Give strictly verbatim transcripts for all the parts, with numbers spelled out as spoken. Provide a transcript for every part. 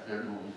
afternoon,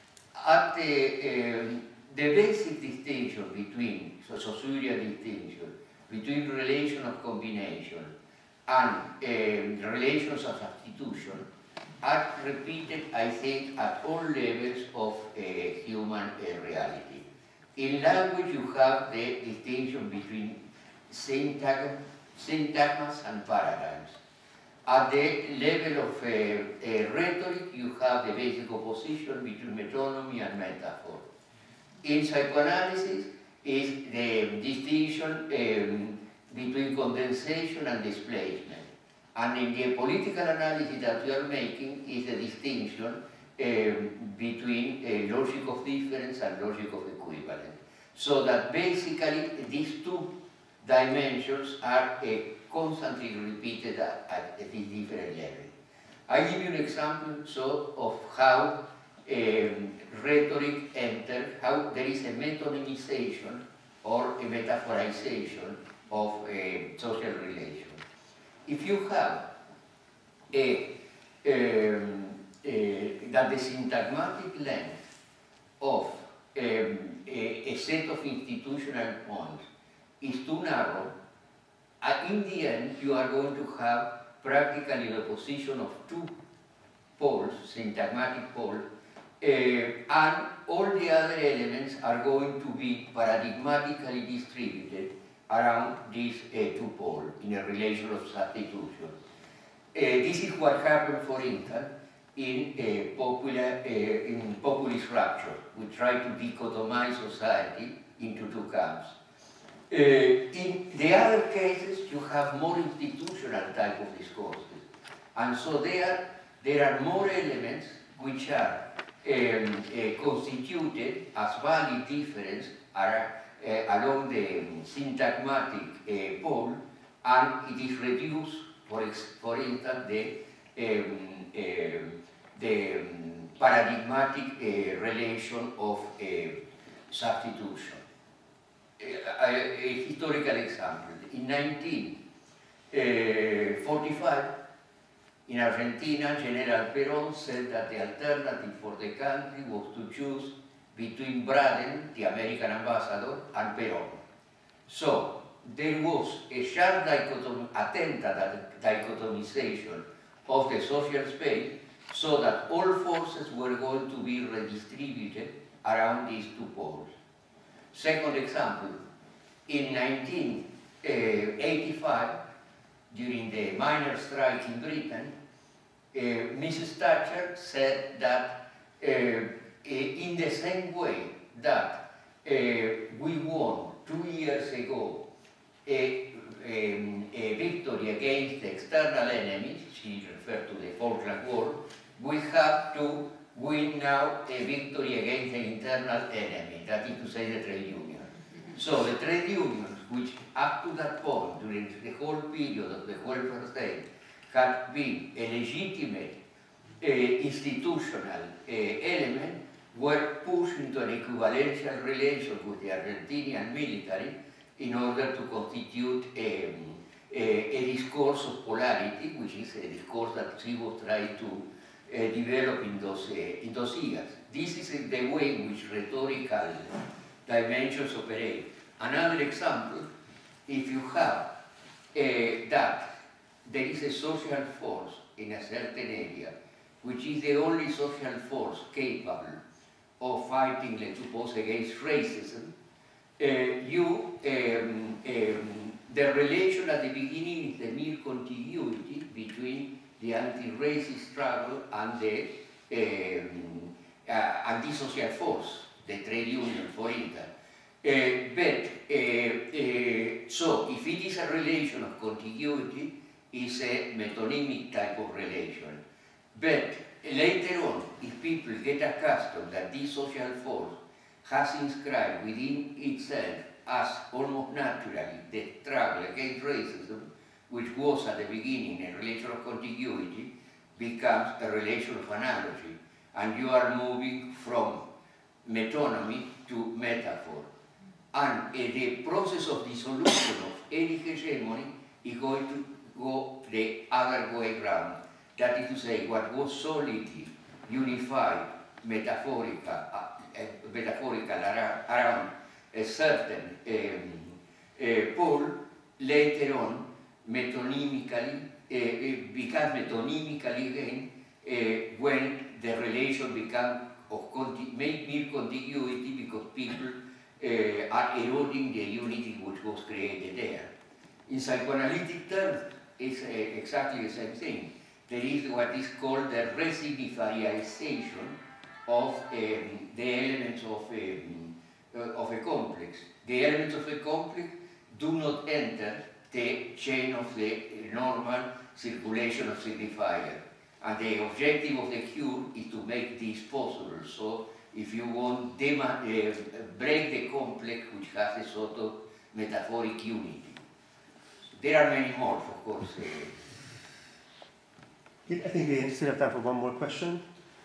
at the, um, the basic distinction between, so Saussurian distinction, between relation of combination and um, relations of substitution are repeated, I think, at all levels of uh, human uh, reality. In language, you have the distinction between syntagm, syntagmas and paradigms. At the level of uh, uh, rhetoric, you have the basic opposition between metonymy and metaphor. In psychoanalysis, is the distinction um, between condensation and displacement. And in the political analysis that we are making is the distinction um, between uh, logic of difference and logic of equivalence. So that basically these two dimensions are uh, constantly repeated at, at these different levels. I give you an example so of how um, rhetoric enters, how there is a metonymization or a metaphorization of uh, social relations. If you have a, um, a, that the syntagmatic length of um, a, a set of institutional points is too narrow, uh, in the end you are going to have practically the position of two poles, syntagmatic poles, uh, and all the other elements are going to be paradigmatically distributed around these uh, two poles in a relation of substitution. Uh, this is what happened, for instance, in, uh, popular, uh, in populist rapture. We try to dichotomize society into two camps. Uh, in the other cases, you have more institutional type of discourses. And so there, there are more elements which are um, uh, constituted as valid difference are, uh, along the um, syntagmatic uh, pole, and it is reduced, for, ex for instance, the, um, uh, the um, paradigmatic uh, relation of uh, substitution. Uh, a, a historical example. In nineteen forty-five, in Argentina, General Perón said that the alternative for the country was to choose between Braden, the American ambassador, and Perón. So there was a sharp dichotom attempt at dichotomization of the social space so that all forces were going to be redistributed around these two poles. Second example, in nineteen eighty-five, during the miners' strike in Britain, uh, Missus Thatcher said that uh, in the same way that uh, we won two years ago a, a, a victory against the external enemies, she referred to the Falkland War, we have to win now a victory against the internal enemy, that is to say the trade union. So the trade unions, which up to that point, during the whole period of the welfare state, had been a legitimate uh, institutional uh, element, were pushed into an equivalential relation with the Argentinian military in order to constitute a, a, a discourse of polarity, which is a discourse that she was trying to uh, develop in those, uh, in those years. This is uh, the way in which rhetorical dimensions operate. Another example, if you have uh, that there is a social force in a certain area, which is the only social force capable of fighting, let's suppose, against racism, uh, you, um, um, the relation at the beginning is the mere continuity between the anti-racist struggle and the um, uh, anti-social force, the trade union, for instance. Uh, but, uh, uh, so, if it is a relation of contiguity, it's a metonymic type of relation. But later on, if people get accustomed that this social force has inscribed within itself as almost naturally the struggle against racism, which was at the beginning a relation of contiguity, becomes a relation of analogy, and you are moving from metonymy to metaphor. And uh, the process of dissolution of any hegemony is going to go the other way around. That is to say, what was solidly unified metaphorical, uh, metaphorical around a certain um, uh, pole, later on, metonymically, uh, becomes metonymically again uh, when the relation becomes of conti mere contiguity because people uh, are eroding the unity which was created there. In psychoanalytic terms, it's uh, exactly the same thing. There is what is called the resignification of um, the elements of, um, uh, of a complex. The elements of a complex do not enter the chain of the normal circulation of signifier. And the objective of the cure is to make this possible. So, if you want, to uh, break the complex which has a sort of metaphoric unity. There are many more, of course. Uh, I think we still have time for one more question.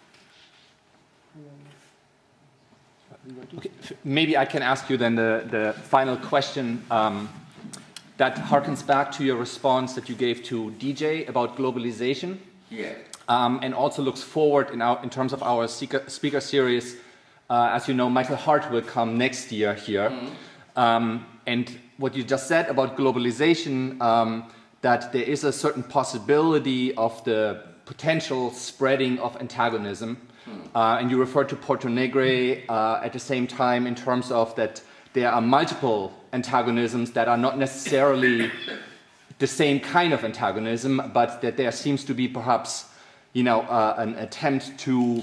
Okay. Maybe I can ask you then the, the final question um, that harkens back to your response that you gave to D J about globalization. Yeah. Um, and also looks forward in, our, in terms of our speaker, speaker series. Uh, as you know, Michael Hart will come next year here. Mm-hmm. um, and what you just said about globalization, um, that there is a certain possibility of the potential spreading of antagonism. Hmm. Uh, and you referred to Porto Negre uh, at the same time in terms of that there are multiple antagonisms that are not necessarily the same kind of antagonism, but that there seems to be perhaps, you know, uh, an attempt to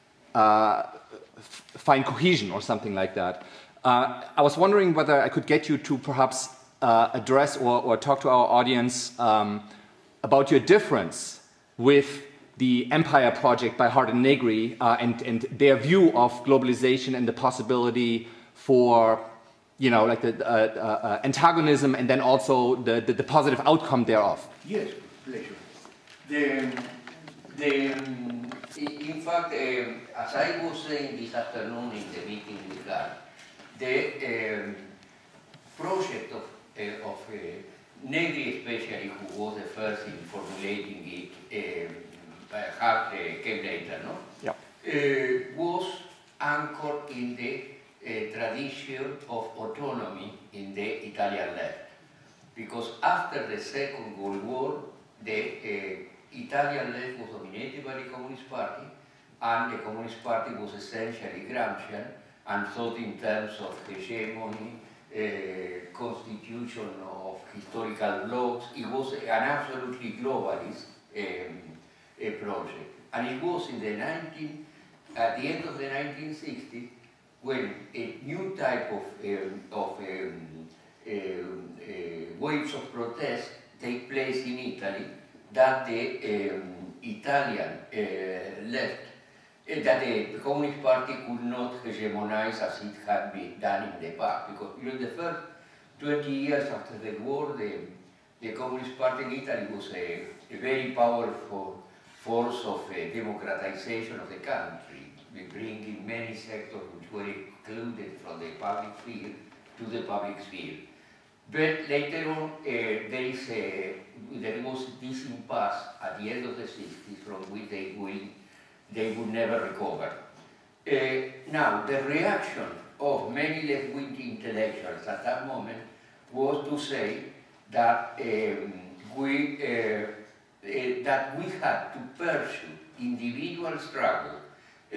uh, find cohesion or something like that. Uh, I was wondering whether I could get you to perhaps uh, address or, or talk to our audience um, about your difference with the Empire Project by Hart and Negri uh, and, and their view of globalization and the possibility for, you know, like the uh, uh, antagonism and then also the, the, the positive outcome thereof. Yes, pleasure. The, the, in fact, uh, as I was saying this afternoon in the meeting with Hart, the um, project of, uh, of uh, Negri especially, who was the first in formulating it, um, Hart uh, came later, no? Yeah. Uh, was anchored in the uh, tradition of autonomy in the Italian left. Because after the Second World War, the uh, Italian left was dominated by the Communist Party, and the Communist Party was essentially Gramscian and thought in terms of hegemony, uh, constitution of historical blocks. It was an absolutely globalist um, a project. And it was in the nineteen, at the end of the nineteen sixties when a new type of, um, of um, uh, uh, waves of protest take place in Italy that the um, Italian uh, left, uh, that the Communist Party could not hegemonize as it had been done in the past. Because during the first twenty years after the war, the, the Communist Party in Italy was a, a very powerful force of uh, democratization of the country, bringing many sectors which were excluded from the public sphere to the public sphere. But later on, uh, there, is a, there was this impasse at the end of the sixties from which they will, they would never recover. Uh, now, the reaction of many left-wing intellectuals at that moment was to say that um, we uh, Uh, that we had to pursue individual struggle uh,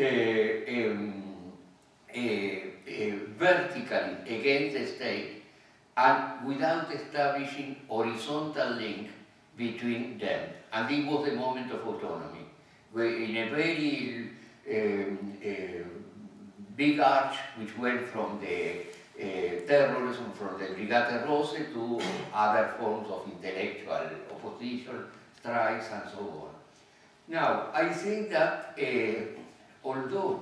um, uh, uh, vertically against the state and without establishing horizontal link between them. And it was a moment of autonomy, where in a very um, uh, big arch which went from the uh, terrorism, from the Brigate Rosse to other forms of intellectual opposition, strikes and so on. Now, I think that uh, although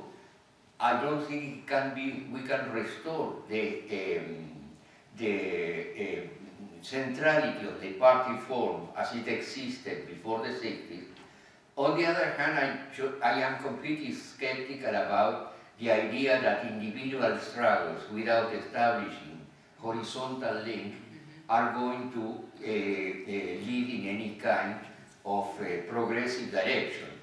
I don't think it can be, we can restore the, um, the uh, centrality of the party form as it existed before the sixties, on the other hand, I, should, I am completely skeptical about the idea that individual struggles without establishing horizontal link are going to uh, uh, lead in any kind of uh, progressive direction.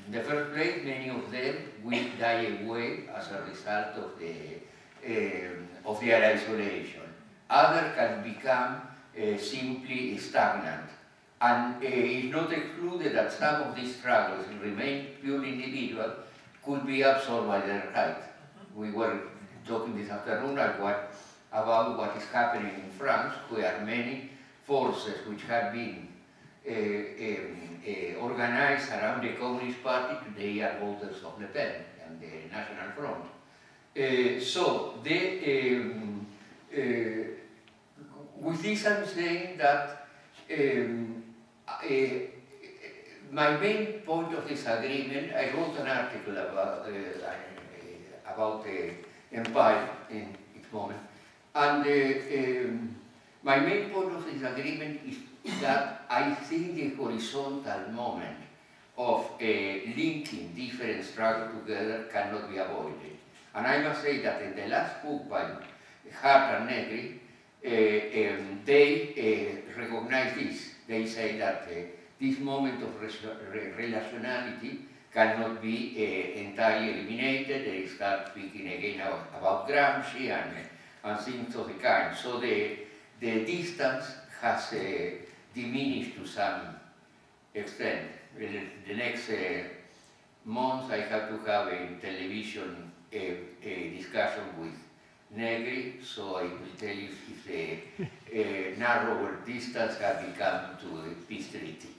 In the first place, many of them will die away as a result of the uh, of their isolation. Others can become uh, simply stagnant. And uh, it's not excluded that some of these struggles remain purely individual, could be absorbed by the right. We were talking this afternoon about what, about what is happening in France, where many forces which have been uh, um, uh, organized around the Communist Party, today are voters of Le Pen and the National Front. Uh, so, the, um, uh, with this I'm saying that um, uh, my main point of disagreement, I wrote an article about, uh, uh, about the empire in its moment, and uh, um, my main point of disagreement is that I think the horizontal moment of uh, linking different struggles together cannot be avoided. And I must say that in the last book by Hart and Negri, uh, um, they uh, recognize this. They say that uh, this moment of re relationality cannot be uh, entirely eliminated. They start speaking again about, about Gramsci and, and things of the kind. So the, the distance has uh, diminished to some extent. The, the next uh, month I have to have a television a, a discussion with Negri, so I will tell you if the uh, narrower distance has become to the peace treaty.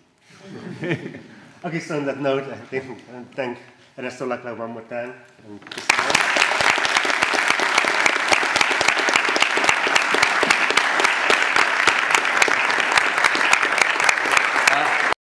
Okay, so on that note, I think, uh, thank Ernesto Laclau one more time. And